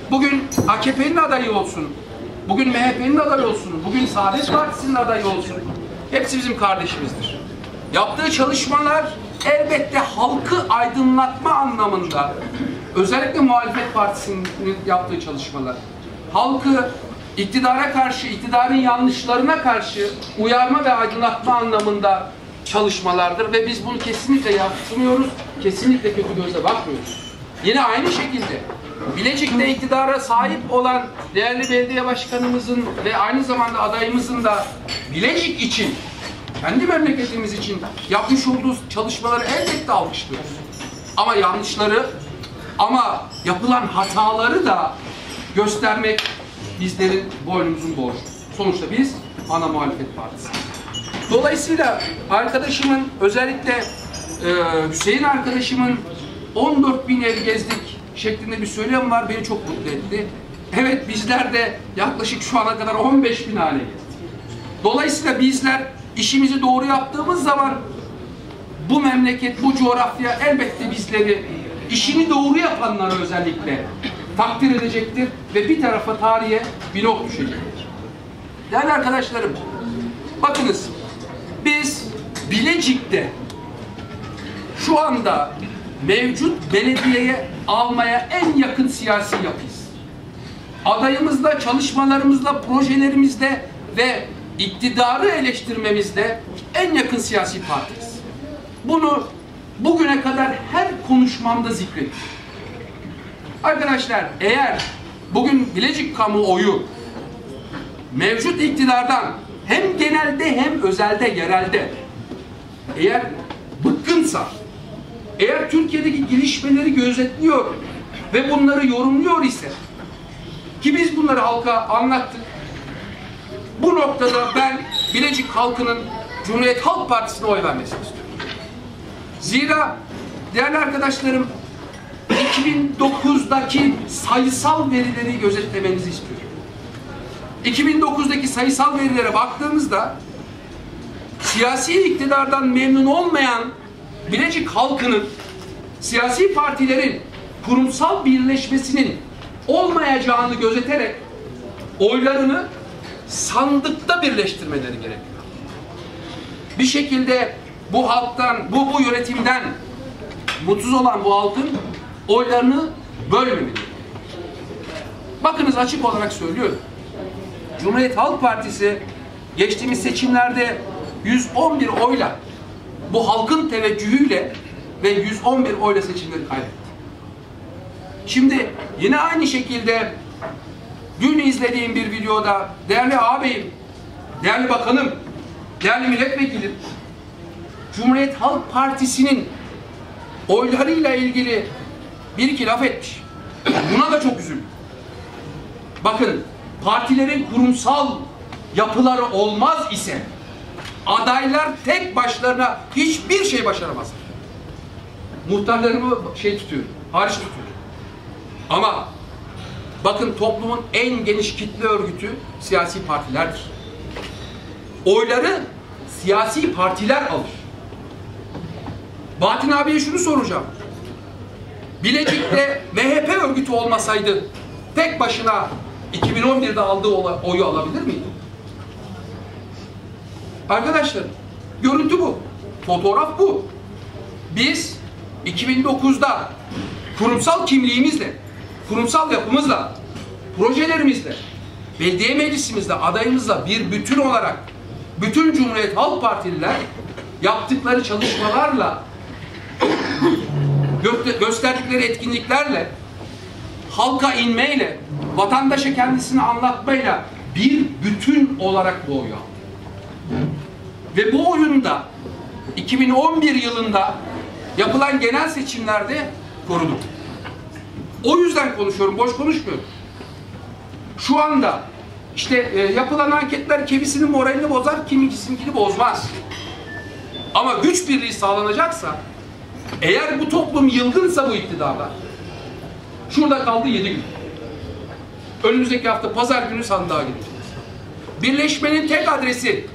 bugün AKP'nin adayı olsun, bugün MHP'nin adayı olsun, bugün Saadet Partisi'nin adayı olsun, hepsi bizim kardeşimizdir. Yaptığı çalışmalar elbette halkı aydınlatma anlamında, özellikle muhalefet partisinin yaptığı çalışmalar, halkı iktidara karşı, iktidarın yanlışlarına karşı uyarma ve aydınlatma anlamında çalışmalardır ve biz bunu kesinlikle yapmıyoruz, kesinlikle kötü gözle bakmıyoruz. Yine aynı şekilde Bilecik'te iktidara sahip olan değerli belediye başkanımızın ve aynı zamanda adayımızın da Bilecik için, kendi memleketimiz için yapmış olduğu çalışmaları elbette alkışlıyoruz. Ama yanlışları, ama yapılan hataları da göstermek bizlerin boynumuzun borcu. Sonuçta biz ana muhalefet partisi. Dolayısıyla arkadaşımın, özellikle Hüseyin arkadaşımın 14.000 ev gezdik şeklinde bir söylem var, beni çok mutlu etti. Evet, bizler de yaklaşık şu ana kadar 15.000 hane gezdik. Dolayısıyla bizler işimizi doğru yaptığımız zaman bu memleket, bu coğrafya elbette bizleri, işini doğru yapanları özellikle takdir edecektir ve bir tarafa tarihe bir not düşecektir. Değerli arkadaşlarım, bakınız, biz Bilecik'te şu anda mevcut belediyeye almaya en yakın siyasi yapıyız. Adayımızla, çalışmalarımızla, projelerimizle ve iktidarı eleştirmemizde en yakın siyasi partiyiz. Bunu bugüne kadar her konuşmamda zikrettim. Arkadaşlar, eğer bugün Bilecik kamuoyu mevcut iktidardan hem genelde hem özelde, yerelde eğer bıkkınsa, eğer Türkiye'deki gelişmeleri gözetliyor ve bunları yorumluyor ise, ki biz bunları halka anlattık, bu noktada ben Bilecik halkının Cumhuriyet Halk Partisi'ne oy vermesini istiyorum. Zira değerli arkadaşlarım, 2009'daki sayısal verileri gözetlemenizi istiyorum. 2009'daki sayısal verilere baktığımızda siyasi iktidardan memnun olmayan Bilecik halkının siyasi partilerin kurumsal birleşmesinin olmayacağını gözeterek oylarını sandıkta birleştirmeleri gerekiyor. Bir şekilde bu halktan, bu yönetimden mutsuz olan bu halkın oylarını bölmemeli. Bakınız, açık olarak söylüyorum. Cumhuriyet Halk Partisi geçtiğimiz seçimlerde 111 oyla, bu halkın teveccühüyle ve 111 oyla seçimleri kaybetti. Şimdi yine aynı şekilde dün izlediğim bir videoda değerli ağabeyim, değerli bakanım, değerli milletvekilim, Cumhuriyet Halk Partisi'nin oylarıyla ilgili bir iki laf etmiş. Buna da çok üzüldüm. Bakın, partilerin kurumsal yapıları olmaz ise adaylar tek başlarına hiçbir şey başaramazlar. Muhtarlarımı hariç tutuyorum. Ama bakın, toplumun en geniş kitle örgütü siyasi partilerdir. Oyları siyasi partiler alır. Bahattin abiye şunu soracağım. Bilecik'te MHP örgütü olmasaydı tek başına 2011'de aldığı oyu alabilir miydi? Arkadaşlar, görüntü bu. Fotoğraf bu. Biz 2009'da kurumsal kimliğimizle, kurumsal yapımızla, projelerimizle, belediye meclisimizle, adayımızla bir bütün olarak bütün Cumhuriyet Halk Partililer yaptıkları çalışmalarla, gösterdikleri etkinliklerle, halka inmeyle, vatandaşa kendisini anlatmayla bir bütün olarak bu oyu aldı. Ve bu oyunda 2011 yılında yapılan genel seçimlerde koruduk. O yüzden konuşuyorum, boş konuşmuyorum. Şu anda işte yapılan anketler kimisinin moralini bozar, kimisinkini bozmaz. Ama güç birliği sağlanacaksa, eğer bu toplum yılgınsa bu iktidarda, şurada kaldı 7 gün. Önümüzdeki hafta pazar günü sandığa gideceğiz. Birleşmenin tek adresi,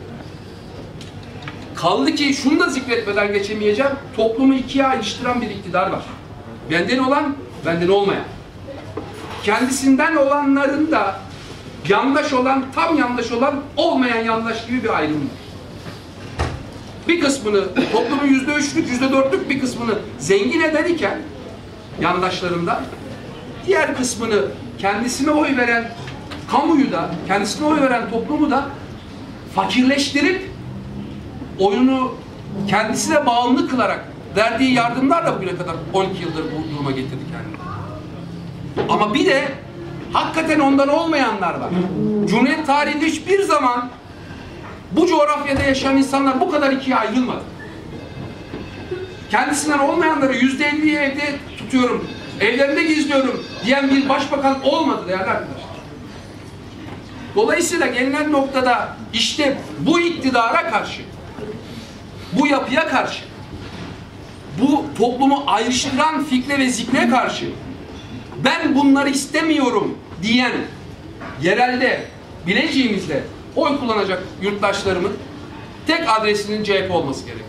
kaldı ki şunu da zikretmeden geçemeyeceğim, toplumu ikiye ayrıştıran bir iktidar var. Benden olan, benden olmayan. kendisinden olanların da yandaş olan, tam yandaş olan, olmayan yandaş gibi bir ayrım var. Bir kısmını, toplumun %3'lük, %4'lük bir kısmını zengin eder iken yandaşlarından, diğer kısmını kendisine oy veren kamuyu da, kendisine oy veren toplumu da fakirleştirip oyunu kendisine bağımlı kılarak verdiği yardımlarla bugüne kadar 12 yıldır bu duruma getirdi kendini. Ama bir de hakikaten ondan olmayanlar var. Cumhuriyet tarihinde hiçbir zaman bu coğrafyada yaşayan insanlar bu kadar ikiye ayrılmadı. Kendisinden olmayanları %50'yi evde tutuyorum, evlerinde gizliyorum diyen bir başbakan olmadı değerli arkadaşlar. Dolayısıyla gelinen noktada işte bu iktidara karşı, bu yapıya karşı, bu toplumu ayrıştıran fikre ve zikre karşı ben bunları istemiyorum diyen yerelde, bileceğimizde oy kullanacak yurttaşlarımın tek adresinin CHP olması gerekir.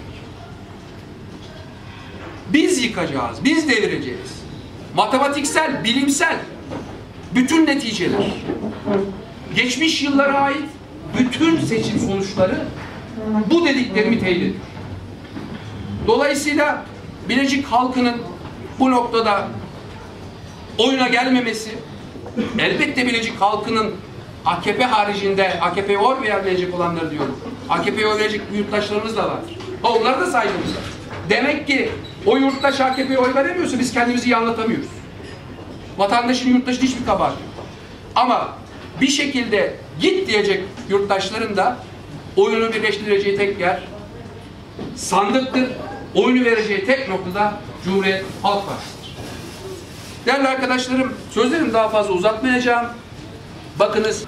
Biz yıkacağız, biz devireceğiz. Matematiksel, bilimsel bütün neticeler, geçmiş yıllara ait bütün seçim sonuçları bu dediklerimi teyit ediyor. Dolayısıyla Bilecik halkının bu noktada oyuna gelmemesi, elbette Bilecik halkının AKP haricinde, AKP'ye oy verecek olanları diyorum, AKP'ye oy verecek yurttaşlarımız da vardır. Onlara da saygımız var. Demek ki o yurttaş AKP'ye oy veremiyorsa biz kendimizi iyi anlatamıyoruz. Vatandaşın, yurttaşın hiçbir kabahati yok. Ama bir şekilde git diyecek yurttaşların da oyunu birleştireceği tek yer sandıktır. Oyunu vereceği tek noktada Cumhuriyet Halk Partisi'dir. Değerli arkadaşlarım, sözlerimi daha fazla uzatmayacağım. Bakınız,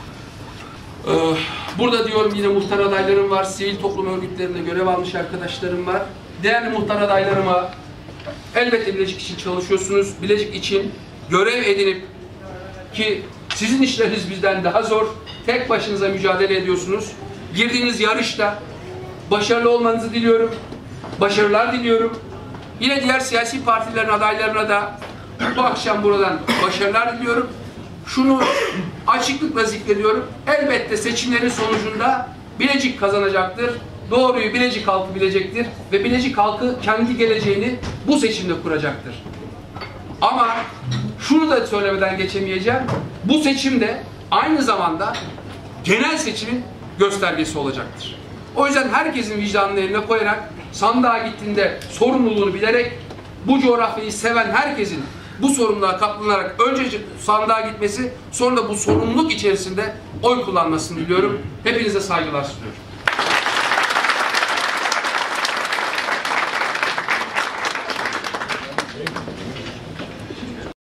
burada diyorum yine muhtar adaylarım var, sivil toplum örgütlerinde görev almış arkadaşlarım var. Değerli muhtar adaylarıma, elbette Bilecik için çalışıyorsunuz. Bilecik için görev edinip ki sizin işleriniz bizden daha zor, tek başınıza mücadele ediyorsunuz. Girdiğiniz yarışta başarılı olmanızı diliyorum. Başarılar diliyorum. Yine diğer siyasi partilerin adaylarına da bu akşam buradan başarılar diliyorum. Şunu açıklıkla zikrediyorum. Elbette seçimlerin sonucunda Bilecik kazanacaktır. Doğruyu Bilecik halkı bilecektir. Ve Bilecik halkı kendi geleceğini bu seçimde kuracaktır. Ama şunu da söylemeden geçemeyeceğim. Bu seçimde aynı zamanda genel seçimin göstergesi olacaktır. O yüzden herkesin vicdanını eline koyarak, sandığa gittiğinde sorumluluğunu bilerek, bu coğrafyayı seven herkesin bu sorumluluğa katlanarak önce sandığa gitmesi, sonra da bu sorumluluk içerisinde oy kullanmasını diliyorum. Hepinize saygılar sunuyorum.